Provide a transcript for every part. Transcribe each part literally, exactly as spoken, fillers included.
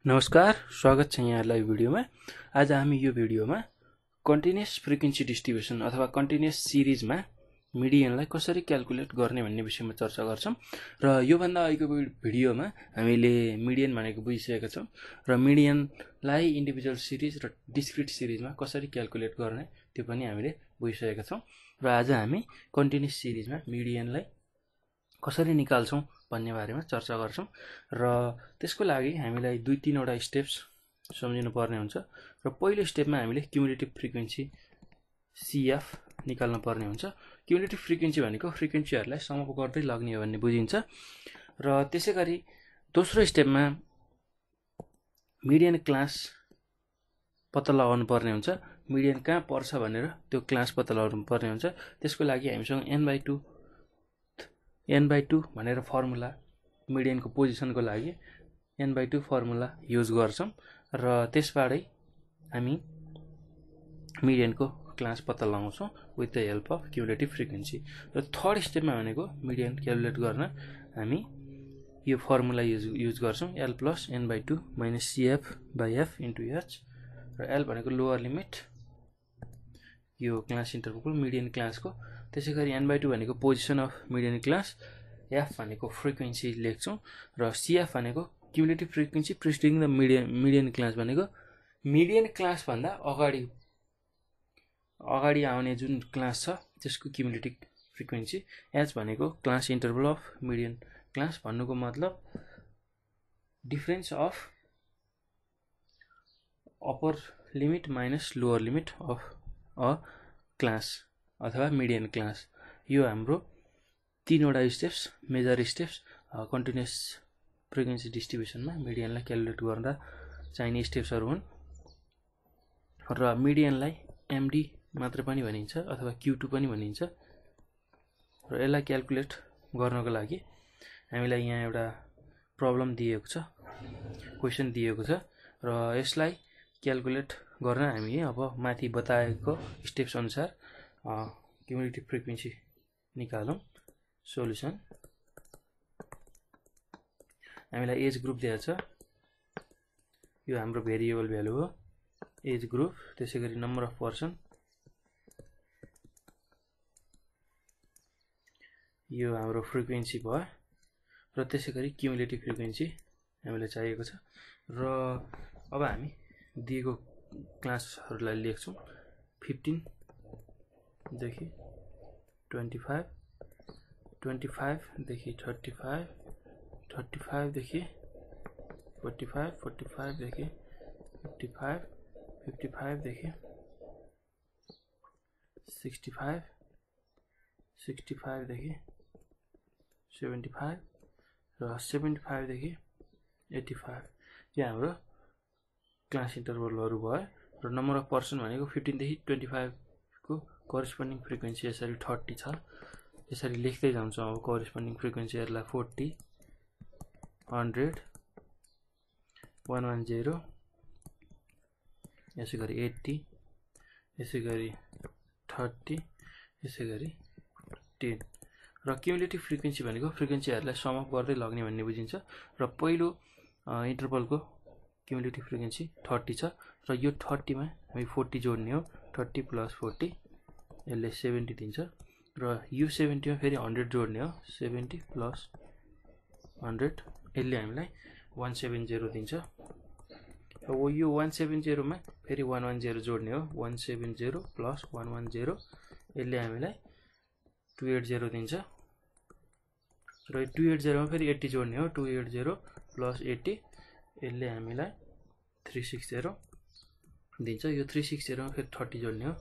नमस्कार, स्वागत छ यहाँलाई भिडियोमा। आज हामी यो भिडियोमा कन्टिन्युअस फ्रिक्वेन्सी डिस्ट्रिब्युसन अथवा कन्टिन्युअस सिरिजमा मिडियनलाई कसरी क्याल्कुलेट गर्ने भन्ने विषयमा चर्चा गर्छौं। र यो भन्दा अघिको भिडियोमा हामीले मिडियन भनेको बुझिसकेका छौं र मिडियनलाई इन्डिभिजुअल सिरिज र डिस्क्रिट सिरिजमा कसरी क्याल्कुलेट गर्ने त्यो पनि हामीले बुझिसकेका छौं। र आज हामी कन्टिन्युअस सिरिजमा मिडियनलाई कसरी निकाल्छौं भन्ने बारेमा चर्चा गर्छौं। र त्यसको लागि हामीलाई दुई तीनवटा स्टेप्स सम्झिनु पर्ने हुन्छ। र पहिलो स्टेपमा हामीले क्युमुलेटिभ फ्रिक्वेन्सी सीएफ निकाल्न पर्ने हुन्छ। क्युमुलेटिभ फ्रिक्वेन्सी भनेको फ्रिक्वेन्सीहरूलाई समअप गर्दै लग्ने हो भन्ने बुझिन्छ। र त्यसैगरी दोस्रो स्टेपमा मिडियन क्लास पत्ता लगाउनु पर्ने हुन्छ। मिडियन कहाँ पर्छ भनेर त्यो क्लास पत्ता लगाउनु पर्ने हुन्छ। त्यसको लागि हामीसँग n by two n by two भनेर फर्मुला मिडियनको पोजिसनको लागि n by two formula use गर्छौं। र त्यसबाटै हामी मिडियनको क्लास पत्ता लगाउँछौं with the help of cumulative frequency. र थर्ड स्टेपमा भनेको मिडियन क्याल्कुलेट गर्न हामी यो फर्मुला युज युज गर्छौं l plus n by two minus CF by F into H. र l भनेको लोअर लिमिट यो क्लास इन्टरभलको मिडियन क्लासको। त्यसैगरी n बाई टू भनेको position of median class, f भनेको फ्रिक्वेन्सी लेख्छौं र cf भनेको cumulative frequency preceding the median median class भनेको मिडियन क्लास भन्दा अगाडि अगाडि आउने जुन क्लास छ त्यसको क्युमुलेटिभ फ्रिक्वेन्सी। h भनेको class interval of median class भन्नुको मतलब difference of upper limit minus lower limit of a class अथवा मिडियन क्लास। यो हाम्रो तीनवटा steps major steps continuous frequency डिस्ट्रिब्युसनमा मिडियनलाई क्याल्कुलेट गर्दा चाहिने स्टेप्सहरू हुन्। र मिडियनलाई एमडी मात्र पनि भनिन्छ अथवा क्यू टू पनि भनिन्छ। र यसलाई क्याल्कुलेट गर्नको लागि हामीलाई यहाँ एउटा प्रब्लम दिएको छ, क्वेसन दिएको छ। र यसलाई क्याल्कुलेट गर्न हामी अब माथि बताएको स्टेप्स अनुसार क्युमुलेटिभ फ्रिक्वेन्सी निकालौं। सोलुसन हामीलाई एज ग्रुप दिएको छ, यो हाम्रो भेरिएबल भ्यालु हो एज ग्रुप। त्यसैगरी नम्बर अफ पर्सन, यो हाम्रो फ्रिक्वेन्सी भयो। र त्यसैगरी क्युमुलेटिभ फ्रिक्वेन्सी हामीलाई चाहिएको छ। र अब हामी दिएको क्लासहरूलाई लेख्छौं फिफ्टीन देखि ट्वेन्टी फाइभ, ट्वेन्टी फाइभ देखि थर्टी फाइभ, थर्टी फाइभ देखि फोर्टी फाइभ, फोर्टी फाइभ देखि फिफ्टी फाइभ, फिफ्टी फाइभ देखि सिक्सटी फाइभ, सिक्सटी फाइभ देखि सेभेन्टी फाइभ र सेभेन्टी फाइभ देखि एट्टी फाइभ। यो हाम्रो क्लास इन्टरभलहरू भयो। र नम्बर अफ पर्सन भनेको फिफ्टीन देखि ट्वेन्टी फाइभ को करेस्पोन्डिङ फ्रिक्वेन्सी यसरी थर्टी छ। यसरी लेख्दै जान्छौं। अब करेस्पोन्डिङ फ्रिक्वेन्सीहरूलाई forty, hundred, one one zero, यसै गरी एट्टी, यसै गरी थर्टी, यसै गरी टेन। र क्युमुलेटिभ फ्रिक्वेन्सी भनेको फ्रिक्वेन्सीहरूलाई समअप गर्दै लग्ने भन्ने बुझिन्छ। र पहिलो इन्टरभलको क्युमुलेटिभ फ्रिक्वेन्सी थर्टी छ। र यो थर्टीमा हामी फोर्टी जोड्ने हो। थर्टी प्लस फोर्टी यसले सेभेन्टी दिन्छ। र यो सेभेन्टीमा फेरि हन्ड्रेड जोड्ने हो। सेभेन्टी प्लस हन्ड्रेड यसले हामीलाई वान सेभेन जेरो दिन्छ। अब यो वान सेभेन जेरोमा फेरि वान वान जेरो जोड्ने हो। One seven zero plus one one zero यसले हामीलाई टू एट जेरो दिन्छ। र टू एट जेरोमा फेरि एट्टी जोड्ने हो। Two eight zero plus eighty यसले हामीलाई थ्री सिक्स जेरो दिन्छ। यो थ्री सिक्स जेरोमा फेरि थर्टी जोड्ने हो।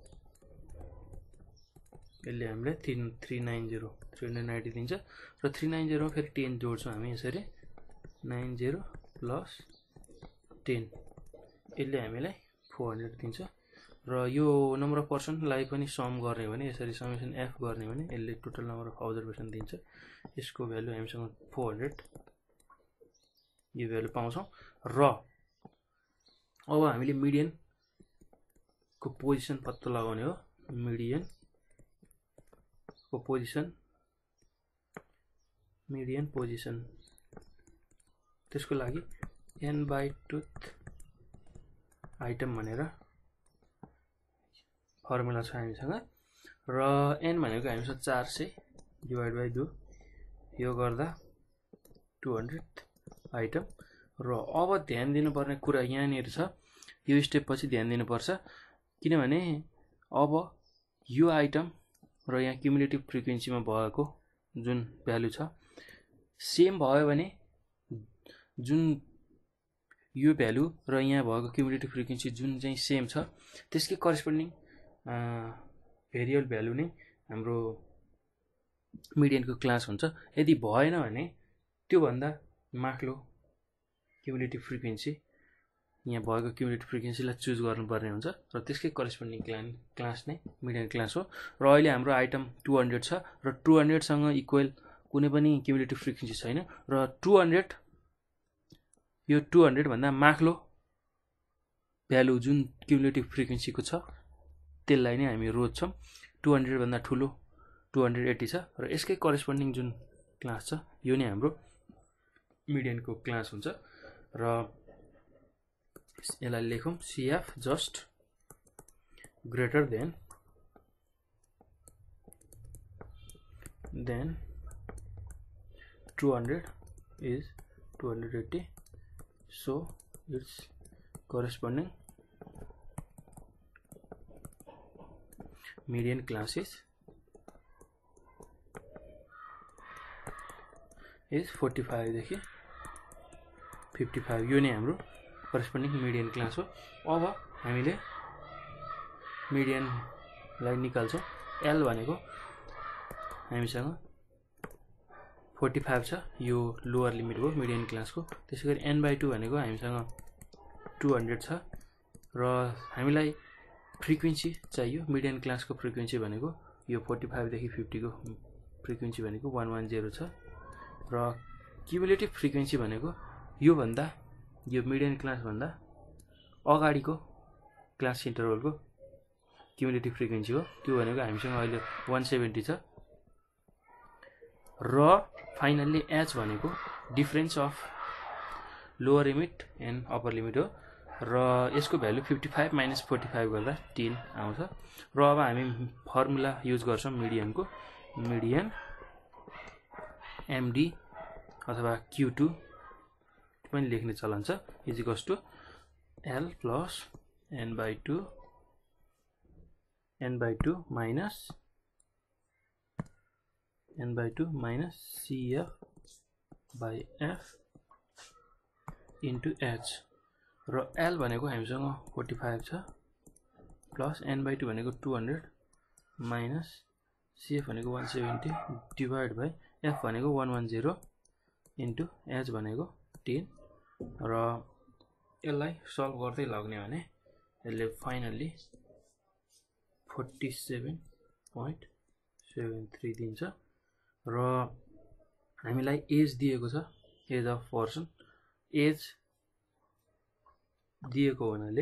यसले हामीलाई three three nine zero three hundred ninety दिन्छ। र थ्री नाइन जेरोमा फेरि टेन जोड्छौँ हामी यसरी नाइन जेरो प्लस टेन यसले हामीलाई फोर हन्ड्रेड दिन्छ। र यो नम्बर अफ पर्सनलाई पनि सम गर्ने भने यसरी समेसन एफ गर्ने भने यसले टोटल नम्बर अफ अब्जर्भेसन दिन्छ। यसको भ्यालु हामीसँग फोर हन्ड्रेड यो भ्यालु पाउँछौं। र अब हामीले मिडियनको पोजिसन पत्ता लगाउने हो। मिडियन को पोजिसन मिडियन पोजिसन त्यसको लागि n बाई टूथ आइटम भनेर फर्मुला छ हामीसँग र n भनेको हामीसँग चार सय डिभाइड बाई दो यो गर्दा टू हन्ड्रेड आइटम र अब ध्यान दिनुपर्ने कुरा यहाँनिर छ यो स्टेप पछि ध्यान दिनुपर्छ किनभने अब यो आइटम र यहाँ क्युमुलेटिभ फ्रिक्वेन्सीमा भएको जुन भ्यालु छ सेम भयो भने जुन यो भ्यालु र यहाँ भएको क्युमुलेटिभ फ्रिक्वेन्सी जुन चाहिँ सेम छ त्यसकै करेस्पोन्डिङ भेरिएबल भ्यालु नै हाम्रो मिडियनको क्लास हुन्छ यदि भएन भने त्यो भन्दा माथिल्लो क्युमुलेटिभ फ्रिक्वेन्सी यहाँ भएको क्युमुलेटिभ फ्रिक्वेन्सीलाई चुज गर्नुपर्ने हुन्छ र त्यसकै करेस्पोन्डिङ क्लान क्लास नै मिडियन क्लास हो र अहिले हाम्रो आइटम टू हन्ड्रेड छ र टू हन्ड्रेड सँग इक्वल कुनै पनि क्युमुलेटिभ फ्रिक्वेन्सी छैन र टू हन्ड्रेड यो टू हन्ड्रेड भन्दा माथिल्लो भ्यालु जुन क्युमुलेटिभ फ्रिक्वेन्सीको छ त्यसलाई नै हामी रोज्छौँ टू हन्ड्रेड भन्दा ठुलो टू हन्ड्रेड एट्टी छ र यसकै करेस्पोन्डिङ जुन क्लास छ यो नै हाम्रो मिडियनको क्लास हुन्छ र यसलाई लेखौँ CF just greater than than two hundred is two hundred eighty so its corresponding median class is is forty-five देखि fifty-five यो नै हाम्रो corresponding median class हो अब हामीले median लाई निकाल्छौं L भनेको हामीसँग forty-five छ यो लोअर लिमिट हो मिडियन क्लासको त्यसैगरी n बाई टू भनेको हामीसँग टू हन्ड्रेड छ र हामीलाई फ्रिक्वेन्सी चाहियो मिडियन क्लासको फ्रिक्वेन्सी भनेको यो forty-five देखि fifty को फ्रिक्वेन्सी भनेको one ten छ र क्युमुलेटिभ फ्रिक्वेन्सी भनेको यो भन्दा यो मिडियन क्लास भन्दा अगाडिको क्लास इन्टरभलको क्युमुलेटिभ फ्रिक्वेन्सी हो त्यो भनेको हामीसँग अहिले one seventy छ र फाइनल्ली h भनेको difference of lower limit and upper limit हो र यसको भ्यालु fifty-five माइनस forty-five गर्दा ten आउँछ र अब हामी फर्मुला युज गर्छौं मिडियनको मिडियन एमडी अथवा Q two पनि लेख्ने चलन छ is equals to L plus n by two n by two minus n by two minus C F by F into H र L भनेको हामीसँग forty-five छ प्लस n by two भनेको two hundred minus C F भनेको one seventy divide by F भनेको one ten into H भनेको ten र यसलाई सल्भ गर्दै लाग्ने भने यसले finally forty-seven point seven three दिन्छ र हामीलाई एज दिएको छ एज अफ पर्सन एज दिएको हुनाले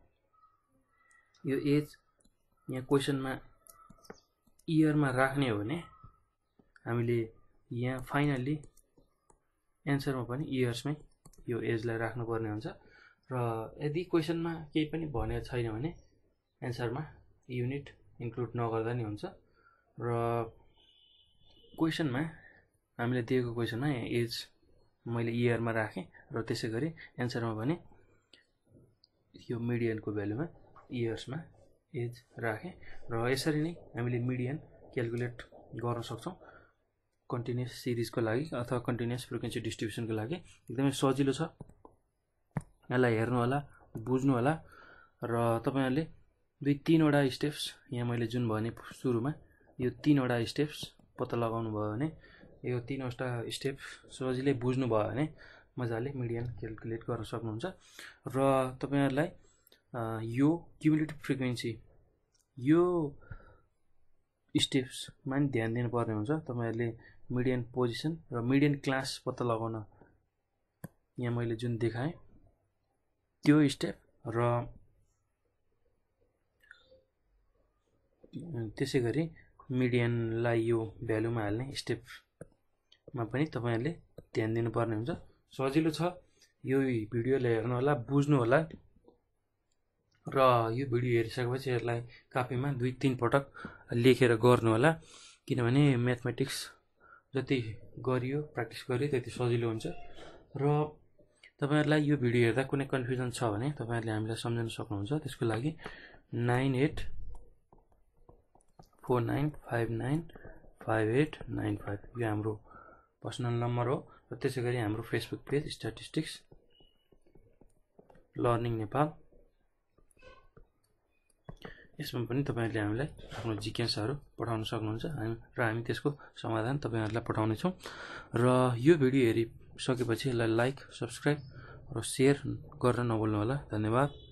यो एज यहाँ क्वेशनमा इयरमा राख्ने हो भने हामीले यहाँ फाइनल्ली एन्सरमा पनि इयर्समै यो एजलाई राख्नुपर्ने हुन्छ र यदि क्वेशनमा केही पनि भनेको छैन भने एन्सरमा युनिट इन्क्लुड नगर्दा नि हुन्छ र क्वेशनमा हामीले दिएको क्वेशनमा एज मैले इयरमा राखेँ र त्यसैगरी एन्सरमा भने यो मिडियनको भ्यालुमा इयर्समा एज राखेँ र यसरी नै हामीले मिडियन क्याल्कुलेट गर्न सक्छौं कन्टिन्युअस सिरिजको लागि अथवा कन्टिन्युअस फ्रिक्वेन्सी डिस्ट्रिब्युसनको लागि एकदमै सजिलो छ यसलाई हेर्नु होला बुझ्नु होला र तपाईहरुले दुई तीनवटा स्टेप्स यहाँ मैले जुन भने सुरुमा यो तीनवटा स्टेप्स पत्ता लगाउनु भयो भने यो तीनवटा स्टेप सजिलै बुझ्नु भयो भने मजाले मिडियन क्याल्कुलेट गर्न सक्नुहुन्छ र तपाईहरुलाई यो क्युमुलेटिभ फ्रिक्वेन्सी यो स्टेप्स मा ध्यान दिनुपर्ने हुन्छ तपाईहरुले मिडियन पोजिसन र मिडियन क्लास पत्ता लगाउन यहाँ मैले जुन देखाएँ त्यो स्टेप र त्यसैगरी मिडियनलाई यो भ्यालुमा हाल्ने स्टेपमा पनि तपाईहरुले ध्यान दिनुपर्ने हुन्छ सजिलो छ यो भिडियोलाई हेर्नु होला, बुझ्नु होला र यो भिडियो हेरिसकेपछि यसलाई कापीमा दुई तीन पटक लेखेर गर्नु होला, किनभने म्याथमेटिक्स जति गरियो प्र्याक्टिस गरियो त्यति सजिलो हुन्छ। र तपाईहरुलाई यो भिडियो हेर्दा कुनै कन्फ्युजन छ भने तपाईहरुले हामीलाई सम्झाउन सक्नुहुन्छ। त्यसको लागि nine eight four nine five nine five eight nine five यो हाम्रो पर्सनल नम्बर हो। र त्यसैगरी हाम्रो Facebook page statistics learning Nepal, यसमा पनि तपाईहरुले हामीलाई आफ्नो जिज्ञासाहरू पठाउन सक्नुहुन्छ र हामी त्यसको समाधान तपाईहरुलाई पठाउने छौं। र यो भिडियो हेरिसकेपछि यसलाई लाइक, सब्स्क्राइब र शेयर गर्न नभुल्नु होला। धन्यवाद।